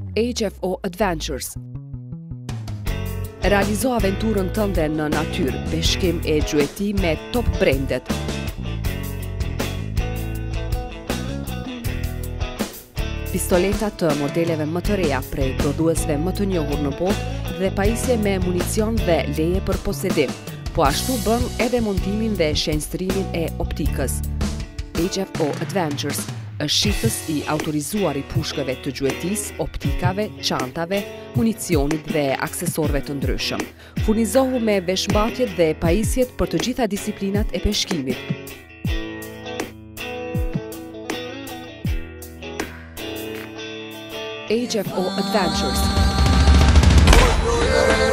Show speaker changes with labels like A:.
A: HFO Adventures. Realizo aventurën tënde në natyrë, peshkim e gjueti me top brandet. Pistoleta të modeleve më të reja prej prodhuesve më të njohur në botë dhe pajisje me municion dhe leje për posedim, po ashtu bën edhe montimin dhe shenjtërimin e optikës. HFO Adventures është shitës i autorizuar i pushkëve të gjuetisë, optikave, çantave, municionit dhe aksesorëve të ndryshëm. Furnizohu me veshmbatjet dhe pajisjet për të gjitha disiplinat e peshkimit. HFO Adventures.